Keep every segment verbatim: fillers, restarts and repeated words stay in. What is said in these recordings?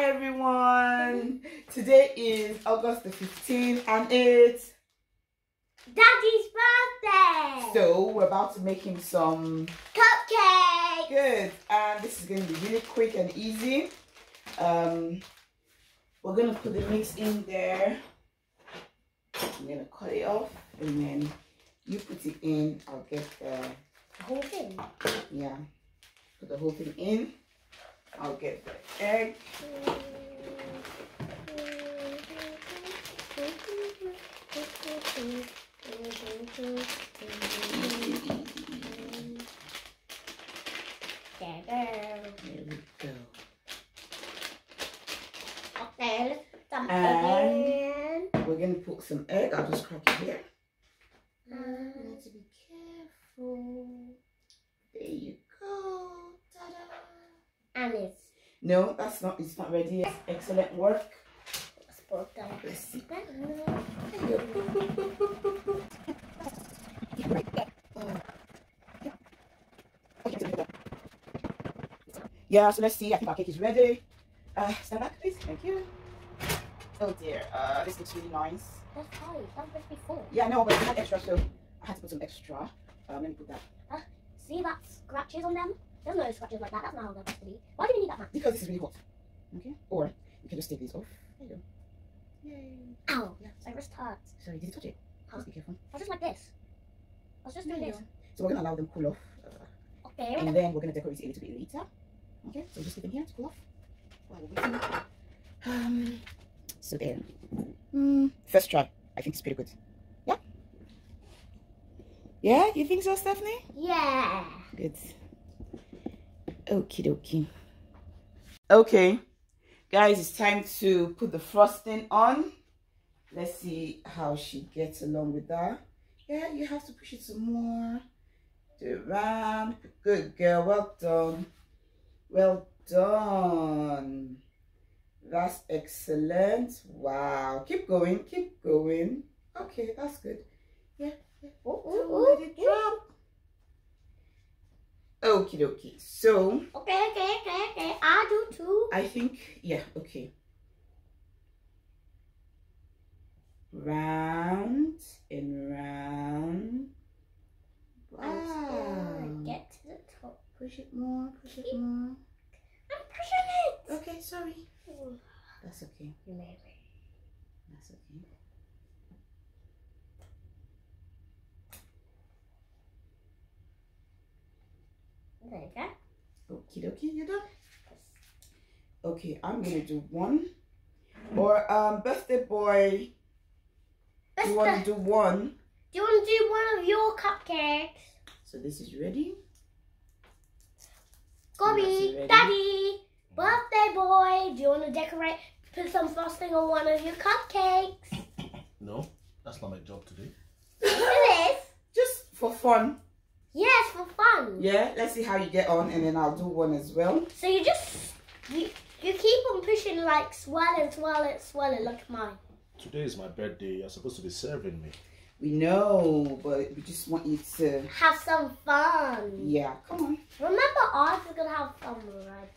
everyone. Today is August the fifteenth and it's Daddy's birthday. So we're about to make him some cupcakes. Good. And this is going to be really quick and easy. Um, we're going to put the mix in there. I'm going to cut it off and then you put it in. I'll get the, the whole thing. Yeah. Put the whole thing in. I'll get the egg. There we go. Okay, let's put some and egg in. We're going to put some egg. I'll just crack it here. Um, you need to be careful. There you go. Ta-da. And it's no, that's not. It's not ready yet. Excellent work. Let's put that. Let's see. Yeah, so let's see. I think our cake is ready. Uh, stand back, please. Thank you. Oh dear. Uh, this looks really nice. That's fine. That was before. Yeah, no, but we had extra, so I had to put some extra. Um, let me put that. Uh, see that scratches on them? There's no scratches like that. That's not how they're supposed to be. Why do you need that, man? Because this is really hot. Okay. Or you can just take these off. There you go. Yay. Ow. Yeah. My wrist hurts. Sorry, did you touch it? Huh? Just be careful. I was just like this. I was just doing this. So we're gonna allow them cool off. Uh, okay. And then we're gonna decorate it a little bit later. Okay. So just leave them here to cool off while we're waiting. Um. So there. Mm, first try. I think it's pretty good. Yeah. Yeah. You think so, Stephanie? Yeah. Good. Okie dokie. Okay, guys, it's time to put the frosting on. Let's see how she gets along with that. Yeah, you have to push it some more. Do it round. Good girl. Well done. Well done. That's excellent. Wow. Keep going. Keep going. Okay, that's good. Yeah. yeah. Oh, Don't oh, let it drop. Okie dokie. So okay, okay, okay, okay. I do too. I think, yeah, okay. Round and round. Wow. Get to the top. Push it more, push it more. I'm pushing it. Okay, sorry. That's okay. You made me. That's okay. There you go. Okie dokie, you done? Okay, I'm gonna do one. Or um birthday boy. Do you want to do one? Do you want to do one of your cupcakes? So this is ready. Gobby, Daddy, birthday boy. Do you want to decorate, put some frosting on one of your cupcakes? No, that's not my job today. It is. Just for fun. Yes, for fun. Yeah, let's see how you get on, and then I'll do one as well. So you just you you keep on pushing, like swirl it, swirl it, swirl it like mine. Today is my birthday. You're supposed to be serving me. We know, but we just want you to have some fun. Yeah, come on. Remember, ours is gonna have fun, right?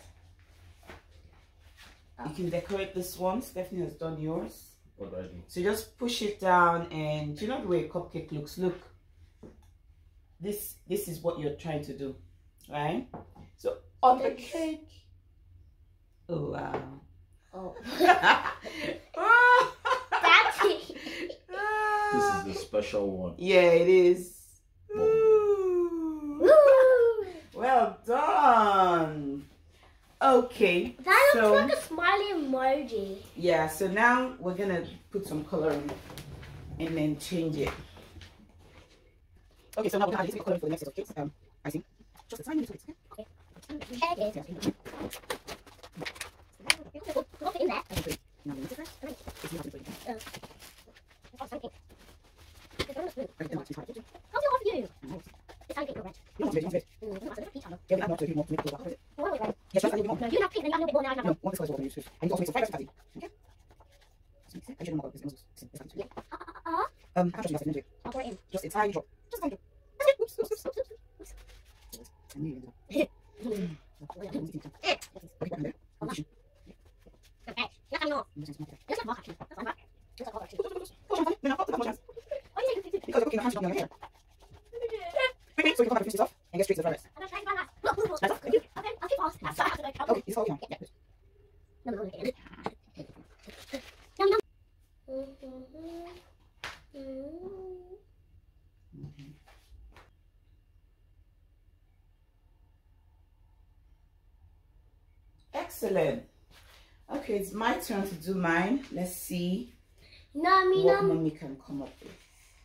You can decorate this one. Stephanie has done yours. What do I do? So just push it down, and you know the way a cupcake looks. Look. This this is what you're trying to do, right? So on the cake. Oh wow. Oh. Oh. Daddy. This is the special one. Yeah, it is. Woo. Well done. Okay. That so, looks like a smiley emoji. Yeah, so now we're gonna put some color in and then change it. Okay, so now we're gonna add a little bit of color for the next set of cakes. Um, I think just a tiny little bit. Okay. Okay. Okay. Put it in there. Okay. Now we mix it first. It's not going to Uh, oh, something. It's on the spoon. How's it off you? It's something red. You want it, you want it. Mm, it's peach color. Yeah, we add more to it, more to make it color. I want it red. Yes, just add a little more. No, you have pink, then you have a little bit more, now I have No, one this color is what we're going to use first. I need to also make some fried rice patty. Okay? Just mix it. I should know more about this. Yeah. Uh, uh, uh. Um, how much do you have to do it? I'll pour it in. Just a tiny drop. Just a tiny drop. Okay, oops, oops, oops, oops, oops. I knew you were going to do it. Okay, put it in there. not on your hair. Quickly, so you can finish this off and get straight to the dry rest. That's off. Thank you. Okay, I'll keep fast. That's fast. Okay, it's all okay now. Yeah, good. No, no, no, no. Yum, yum. Excellent. Okay, it's my turn to do mine. Let's see Nummy, what num. mommy can come up with.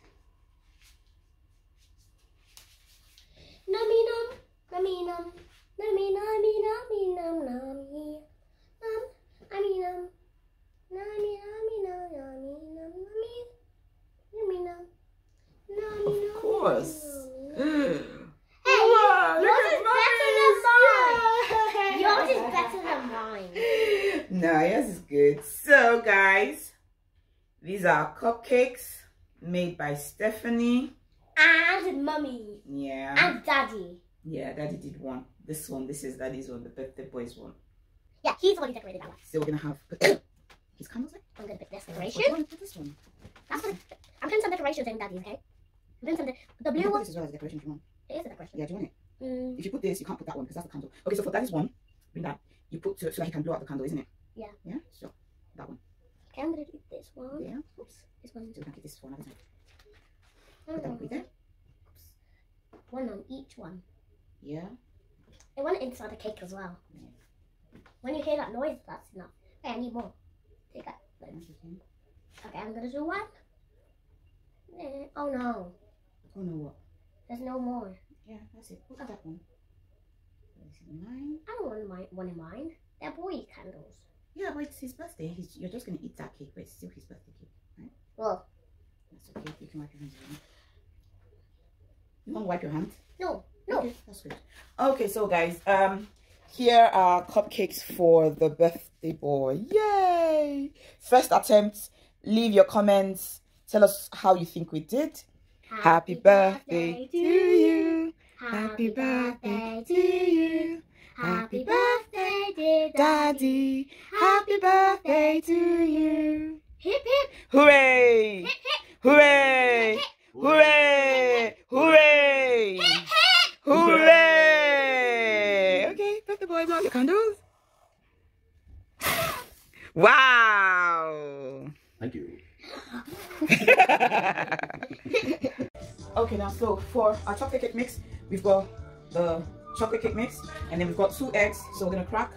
Nummy, num. Nummy, num. Nummy, nummy, nummy, num, nummy. Num. Nummy, num. Nummy, nummy, num, nummy, num, nummy. Nummy, num. Nummy, Of nummy, course. nummy. Hey, Wow, yours look is at better than mine. Yours is better than mine. No, yours is good. So, guys, these are cupcakes made by Stephanie. And mummy. Yeah. And daddy. Yeah, Daddy did one. This one, this is Daddy's one, the birthday boy's one. Yeah, he's the one who decorated that one. So we're gonna have his candles there. I'm gonna pick this Or decoration. do you want to put this one? That's what I'm putting some decorations in daddy's, okay? I'm putting some de the You blue can put one. this as well as decoration if you want. It is a decoration. Yeah, do you want it? Mm, If you put this, you can't put that one because that's the candle. Okay, so for Daddy's one, bring that. You put to, so that he can blow out the candle, isn't it? Yeah. Yeah. So that one. okay, I'm gonna do this one. Yeah. Oops, this one. So we can keep this for another time. Oh, Put that one right there. one on each one. Yeah. I want it inside the cake as well. Yeah. When you hear that noise, that's enough. Hey, I need more. Take that. That's okay. Okay, I'm gonna do one. Eh, oh no, Oh no, what? there's no more. Yeah, that's it. Put that one. This is mine. I don't want my one in mine. They're boy candles. Yeah, but it's his birthday. He's, you're just gonna eat that cake, but it's still his birthday cake, right? Well, That's okay. You can wipe your hands. Again. You want to wipe your hands? no, no. Okay, that's good. Okay, so guys, um, here are cupcakes for the birthday boy. Yay! First attempt. Leave your comments. Tell us how you think we did. Happy birthday to you. Happy birthday to you. Happy birthday, dear Daddy. Happy birthday to you. Hip hip. Hooray! Hip hip. Hooray! Hooray! Hooray! Hooray! Okay, birthday boy, blow out your candles. Wow! Thank you. Okay, now so for our chocolate cake mix, we've got the chocolate cake mix, and then we've got two eggs. So we're gonna crack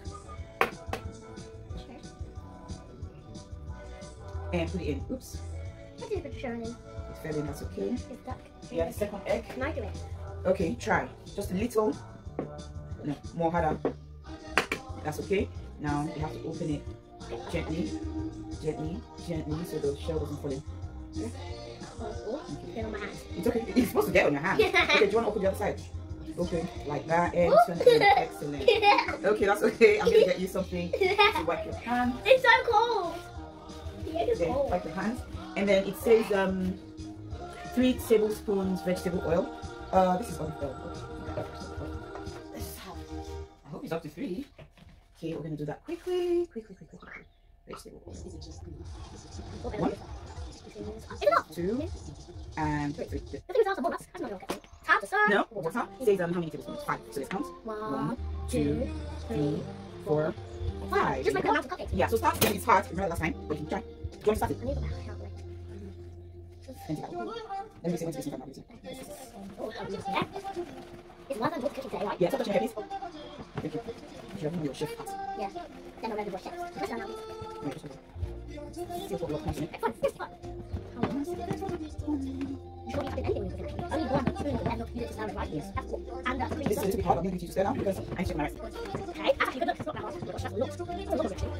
and put it in. Oops, What is it showing? it fell in. That's okay. Is that? Yeah, the second egg. Can I do it? Okay, try just a little. No, more harder. That's okay. Now you have to open it gently, gently, gently, so the shell doesn't fall in. Okay. Oh, get on my hand. It's okay. It's supposed to get on your hand. Okay, do you want to open the other side? Open like that and turn it in. Excellent. Okay, that's okay. I'm gonna get you something to wipe your hand. It's so cold. The egg is Then cold. wipe your hands, and then it says um three tablespoons vegetable oil. Uh, this is olive oil. Okay. This is how. I hope it's up to three. Okay, we're gonna do that quickly, quickly, quickly, quickly. Vegetable oil. One, two, and three. The thing is, also, that's not okay. It's hard to serve. No, what's that? It says um how many tablespoons? Five. So let's count. One, two, three, four, five. Just like the amount of cupcakes. Yeah, so start when it's hard. Remember last time? But you can try. Do you want to start it? I need to help me. Then take out. Let me see, let me see, let me see. Oh, I'm using that. It's one of those cookies today, right? Yeah, stop touching your head, please. Thank you. You have your chef hat. Yeah. Then I'm ready to wash it. Let's run out. Wait, just wait. See what we're counting it. Fun, this fun. How long? You sure you have to do anything with it? Only one spoon and look, you just started right? Yes. That's cool. And uh, three This is a little bit hard. I'm going to teach you to stare now because I'm checking my rice. Okay, actually, good look. It's not that hard. It's just a look. It's a look, actually.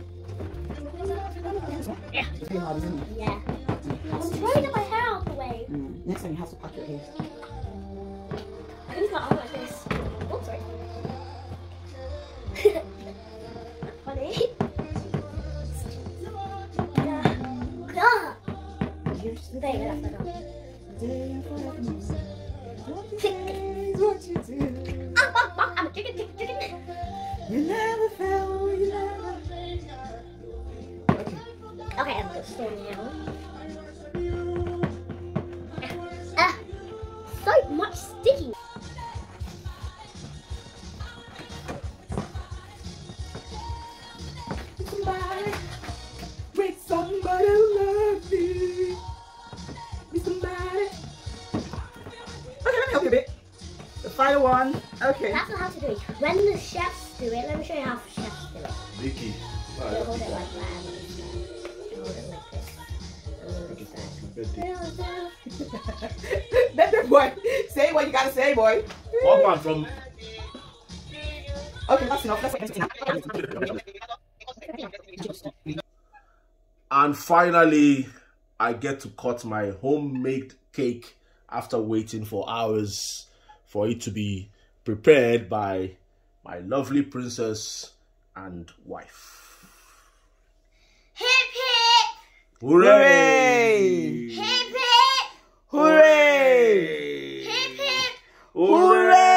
This one? Yeah. It's really hard, isn't it? Yeah. I'm trying to get my hair out the way. Mm. Next time you have to pack your hair. I can use my arm like this. Oh, sorry. Funny. Yeah. Ah! Here's the There you go, that's better. day of happiness. What you do. Ah, ah, ah, I'm a chicken, chicken, chicken. You never fell, you never. Okay. Okay, I'm just standing now. Ah, do it. When the chefs do it, let me show you how chefs do it. Vicky. So hold it like that. Hold it like this. Birthday boy, say what you gotta say, boy. What one from? Okay, that's enough. Let's And finally, I get to cut my homemade cake after waiting for hours for it to be prepared by my lovely princess and wife. Hip hip! Hooray! Hip hip! Hooray! Hip hip! Hooray!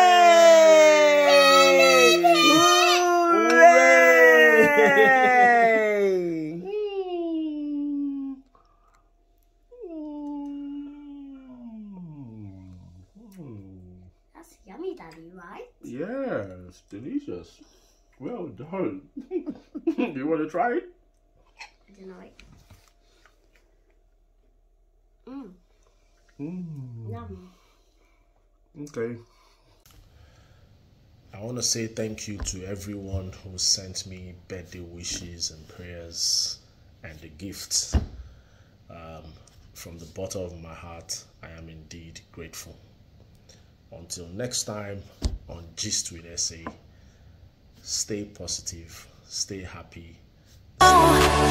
That's yummy, Daddy, right? Yes, delicious. Well done. You want to try it? I don't know it. Mmm. Mm. Yum. Okay. I want to say thank you to everyone who sent me birthday wishes and prayers and the gifts. Um, from the bottom of my heart, I am indeed grateful. Until next time on Gist with S A, stay positive, stay happy.